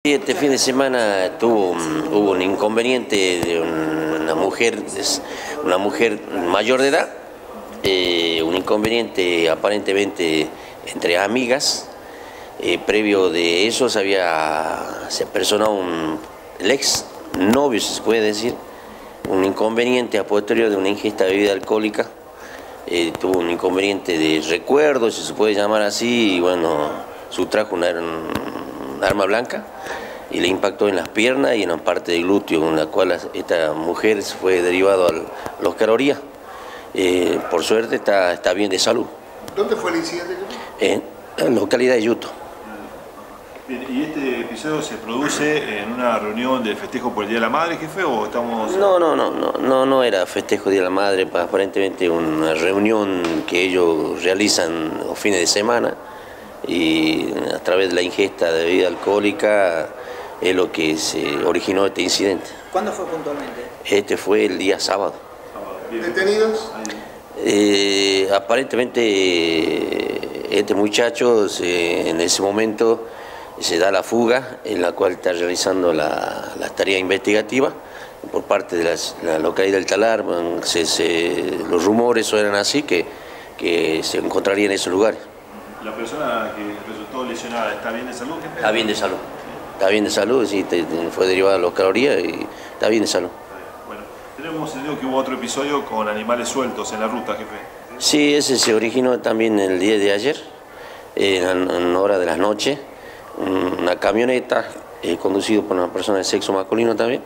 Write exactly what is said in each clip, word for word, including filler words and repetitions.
Este fin de semana tuvo, hubo un inconveniente de una mujer, una mujer mayor de edad, eh, un inconveniente aparentemente entre amigas. Eh, previo de eso se había se personó un, el ex novio, si se puede decir, un inconveniente a posteriori de una ingesta de bebida alcohólica. Eh, tuvo un inconveniente de recuerdo, si se puede llamar así, y bueno, sustrajo una, una arma blanca y le impactó en las piernas y en la parte del glúteo, con la cual esta mujer fue derivada al, al Oscar Oría. Eh, por suerte está, está bien de salud. ¿Dónde fue el incidente? En la localidad de Yuto. Bien, ¿y este episodio se produce en una reunión de festejo por el Día de la Madre, jefe, o estamos...? No, no, no, no, no, no era festejo Día de la Madre, aparentemente una reunión que ellos realizan los fines de semana y a través de la ingesta de bebida alcohólica es lo que se originó este incidente. ¿Cuándo fue puntualmente? Este fue el día sábado. ¿Detenidos? Eh, aparentemente este muchacho se, en ese momento se da la fuga, en la cual está realizando la, la tarea investigativa por parte de las, la localidad del Talar. Se, se, los rumores eran así, que, que se encontraría en esos lugares. ¿La persona que resultó lesionada está bien de salud, jefe? Está bien de salud. Está bien de salud, sí, te, te, fue derivada a los calorías y está bien de salud. Bueno, tenemos entendido que hubo otro episodio con animales sueltos en la ruta, jefe. Sí, ese se originó también el día de ayer, en, en hora de la noche. Una camioneta eh, conducida por una persona de sexo masculino también,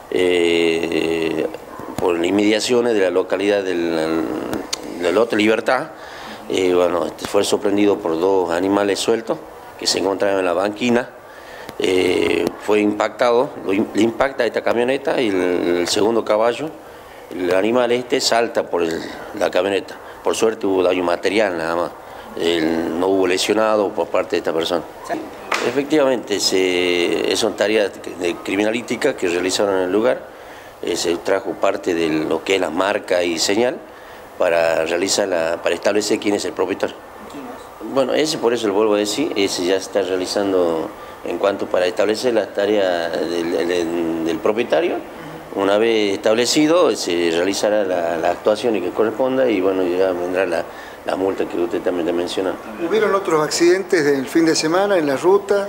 eh, por las inmediaciones de la localidad del, del lote Libertad. Eh, bueno, fue sorprendido por dos animales sueltos que se encontraban en la banquina. Eh, fue impactado, lo, le impacta esta camioneta y el, el segundo caballo, el animal este salta por el, la camioneta. Por suerte hubo daño material nada más, el, no hubo lesionado por parte de esta persona. ¿Sí? Efectivamente, se, son tareas de criminalística que realizaron en el lugar. Eh, se trajo parte de lo que es la marca y señal para, realizar la, para establecer quién es el propietario. Bueno, ese por eso lo vuelvo a decir, ese ya está realizando en cuanto para establecer las tareas del, del, del propietario. Una vez establecido se realizará la, la actuación que corresponda y bueno, ya vendrá la, la multa que usted también te menciona. ¿Hubieron otros accidentes del fin de semana en las rutas?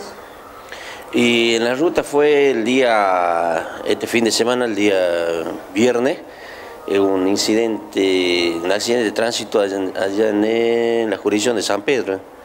Y en la ruta fue el día, este fin de semana, el día viernes, un incidente, un accidente de tránsito allá, allá en la jurisdicción de San Pedro.